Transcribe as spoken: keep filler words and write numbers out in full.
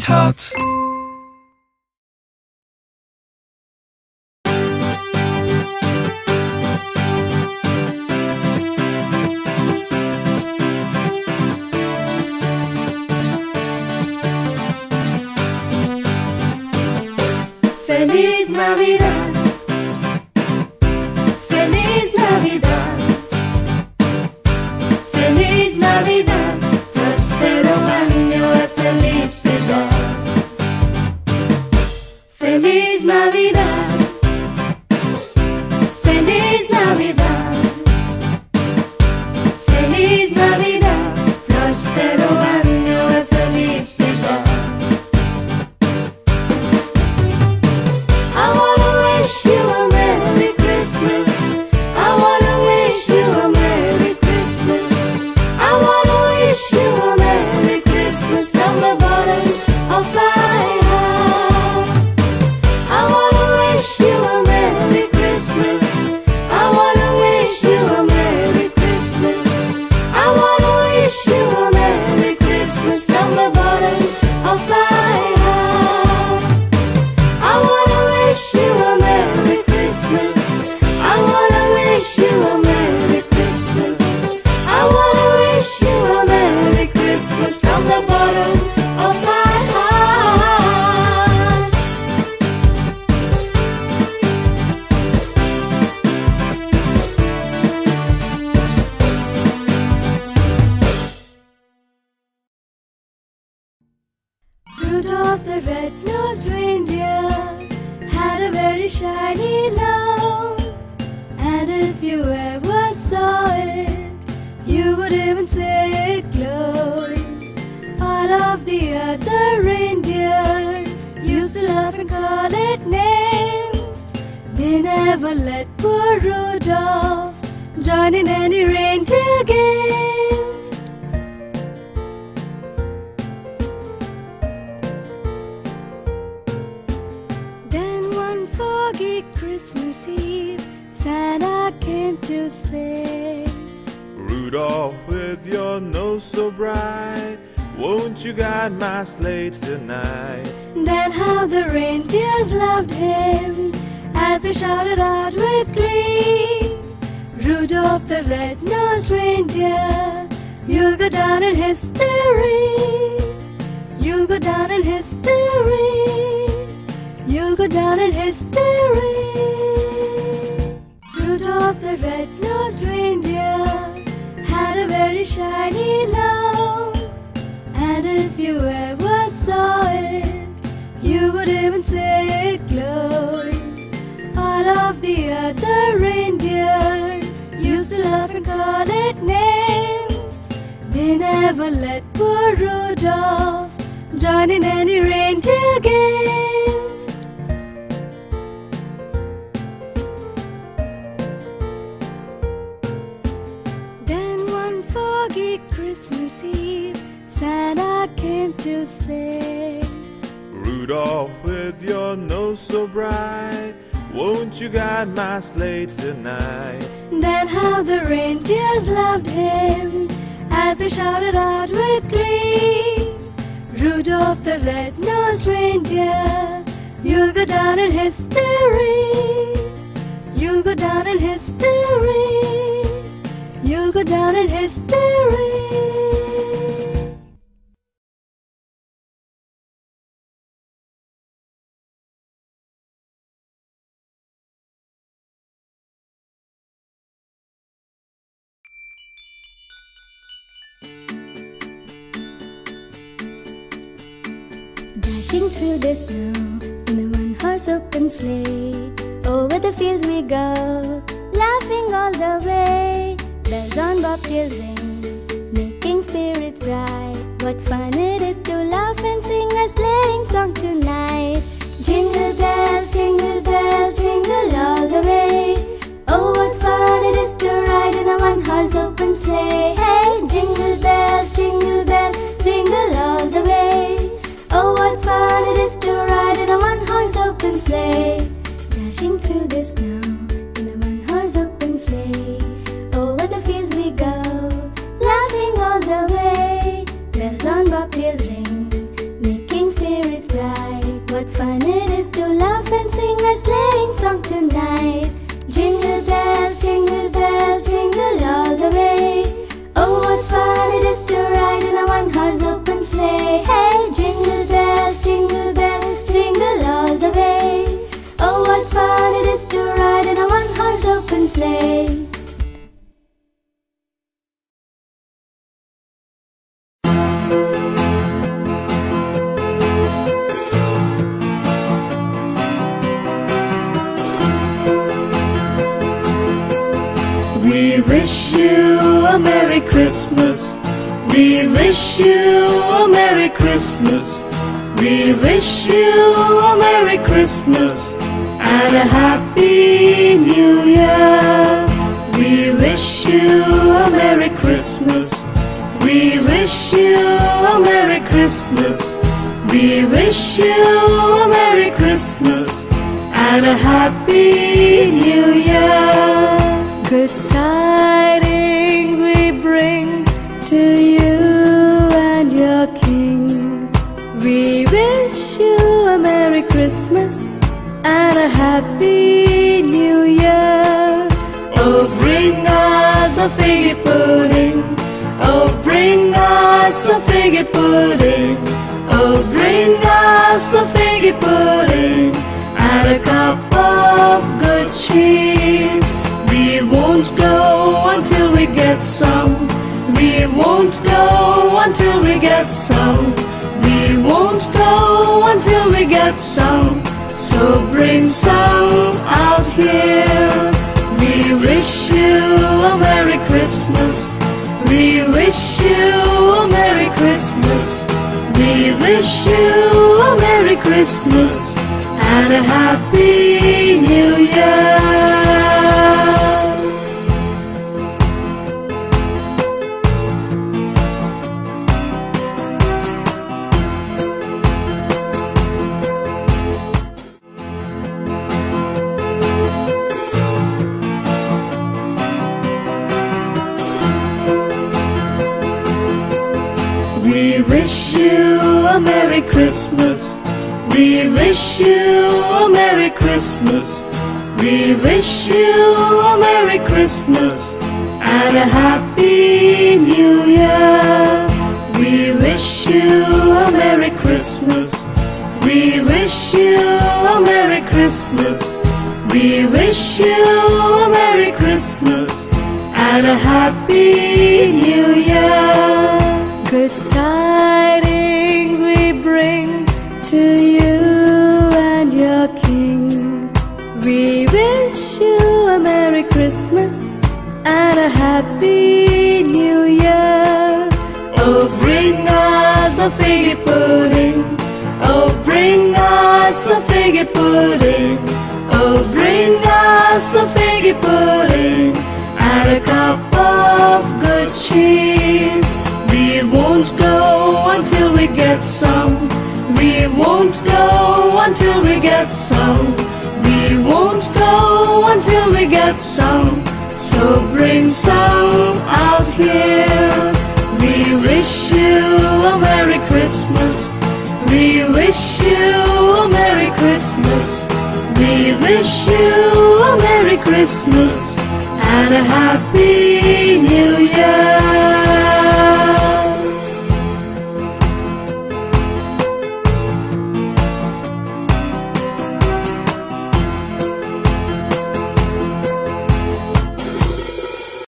Sweetheart. Feliz Navidad, Feliz Navidad, Feliz Navidad, próspero año de felicidad. Feliz Navidad, Feliz Navidad, Feliz Navidad, próspero año de felicidad. I wanna wish you a Merry Christmas. I wanna wish you a Merry Christmas. I wanna wish you a Merry Christmas from the bottom of my heart. I wanna wish you a Merry Christmas. I wanna wish you a Merry Christmas. I wanna wish you a Merry Christmas from the bottom of my heart. I wanna wish you a Merry Christmas. I wanna wish you a Merry Christmas. I wanna wish you a Merry Christmas from the bottom of my heart. Rudolph the red-nosed reindeer had a very shiny nose, and if you ever saw it, you would even say it glows. All of the other reindeers used to laugh and call it names. They never let poor Rudolph join in any reindeer games. Foggy Christmas Eve, Santa came to say, Rudolph, with your nose so bright, won't you guide my sleigh tonight? Then how the reindeers loved him as they shouted out with glee, Rudolph the red-nosed reindeer, you'll go down in history. You'll go down in history. You'll go down in history. Rudolph the red-nosed reindeer had a very shiny nose, and if you ever saw it, you would even say it glows. All of the other reindeers used to laugh and call it names. They never let poor Rudolph join in any reindeer games. Foggy Christmas Eve, Santa came to say, Rudolph, with your nose so bright, won't you guide my sleigh tonight? Then how the reindeers loved him as they shouted out with glee, Rudolph the red-nosed reindeer, you'll go down in history. You'll go down in history. You'll go down in history. Dashing through the snow in a one-horse open sleigh, over the fields we go, laughing all the way. Bells on bobtails ring, making spirits bright. What fun it is to laugh and sing a sleighing song tonight. Jingle bells, jingle bells, jingle all the way. Oh, what fun it is to ride in a one-horse open sleigh. Hey, jingle bells, jingle bells, jingle all the way. Oh, what fun it is to ride in a one-horse open sleigh. Dashing through the snow in a one-horse open sleigh, over the fields we go, wish you a Merry Christmas. We wish you a Merry Christmas. We wish you a Merry Christmas and a Happy New Year. We wish you a Merry Christmas. We wish you a Merry Christmas. We wish you a Merry Christmas and a Happy New Year. Good tidings we bring to you and your King. We wish you a Merry Christmas and a Happy New Year. Oh, bring us a figgy pudding. Oh, bring us a figgy pudding. Oh, bring us a figgy pudding and a cup of good cheese. We won't go until we get some. We won't go until we get some. We won't go until we get some. So bring some out here. We wish you a Merry Christmas. We wish you a Merry Christmas. We wish you a Merry Christmas and a Happy New Year. We wish you a Merry Christmas. We wish you a Merry Christmas. We wish you a Merry Christmas and a Happy New Year. We wish you a Merry Christmas. We wish you a Merry Christmas. We wish you a Merry Christmas and a Happy New Year. Good tidings we bring to you and your King. We wish you a Merry Christmas and a Happy New Year. Oh, bring us a figgy pudding. Oh, bring us a figgy pudding. Oh, bring us a figgy pudding and a cup of good cheese. We won't go until we get some. We won't go until we get some. We won't go until we get some. So bring some out here. We wish you a Merry Christmas. We wish you a Merry Christmas. We wish you a Merry Christmas and a Happy New Year.